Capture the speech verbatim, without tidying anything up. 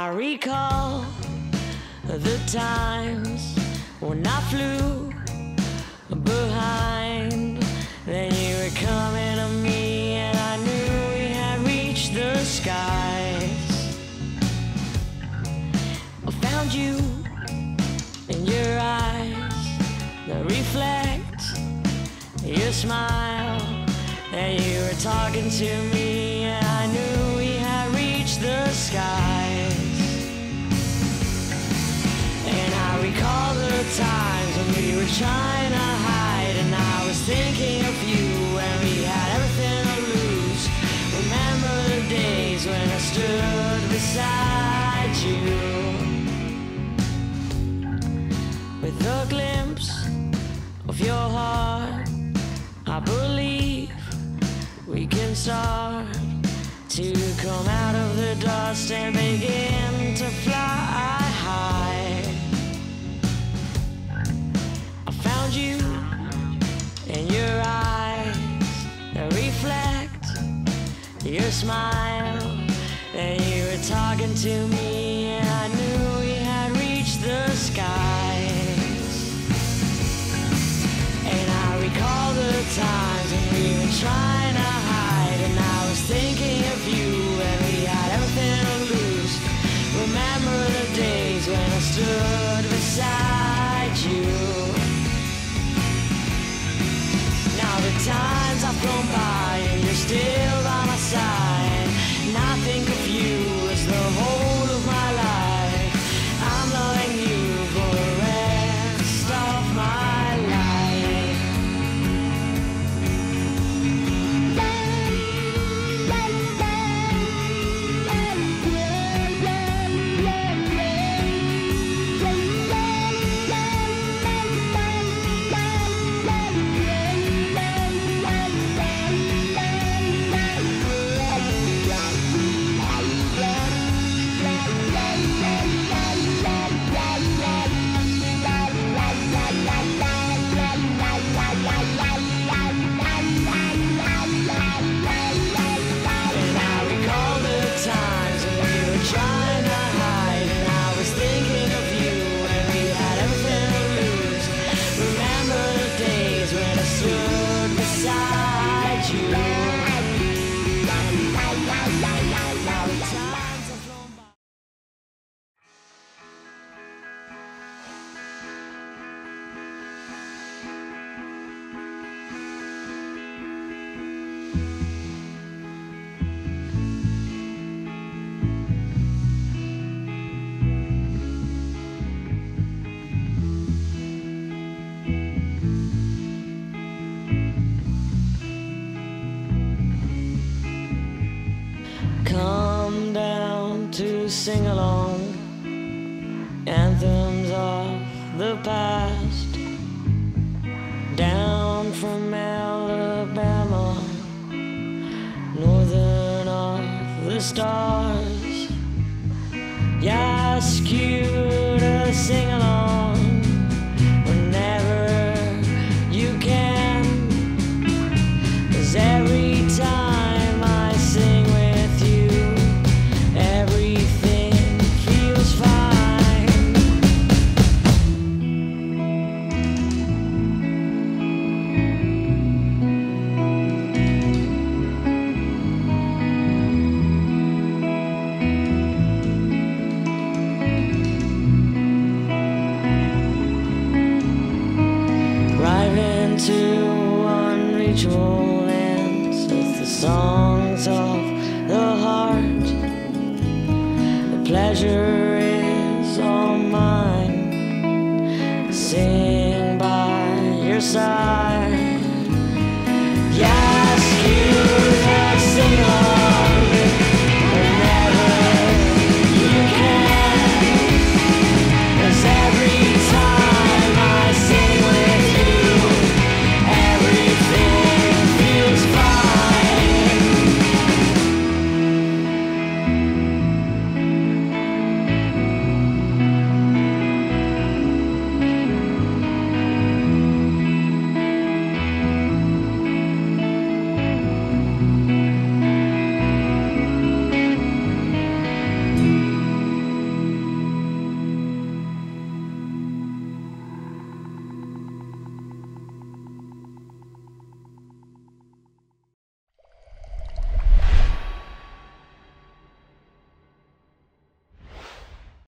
I recall the times when I flew behind. Then you were coming to me, and I knew we had reached the skies. I found you in your eyes that reflect your smile, and you were talking to me, and I knew we had reached the skies. And I recall the times when we were trying to hide, and I was thinking of you when we had everything to lose. Remember the days when I stood beside you, with a glimpse of your heart. I believe we can start to come out of the dust and begin to fly high. I found you in your eyes that reflect your smile, and you were talking to me, and I knew we had reached the skies. And I recall the times when we were trying to hide, and I was thinking of you and we had everything to lose. Remember the days when I stood beside you. Now the times have flown by and you're still by my side, and I think of you as the whole of my life. I'm loving you for the rest of my life. Come down to sing along anthems of the past, down from Alabama, northern of the stars. Yeah, I ask you to sing along whenever you can, 'cause every time I sing with you, everything feels fine. Driving to unreachable lands with the songs of the heart. The pleasure is all mine, sing by your side.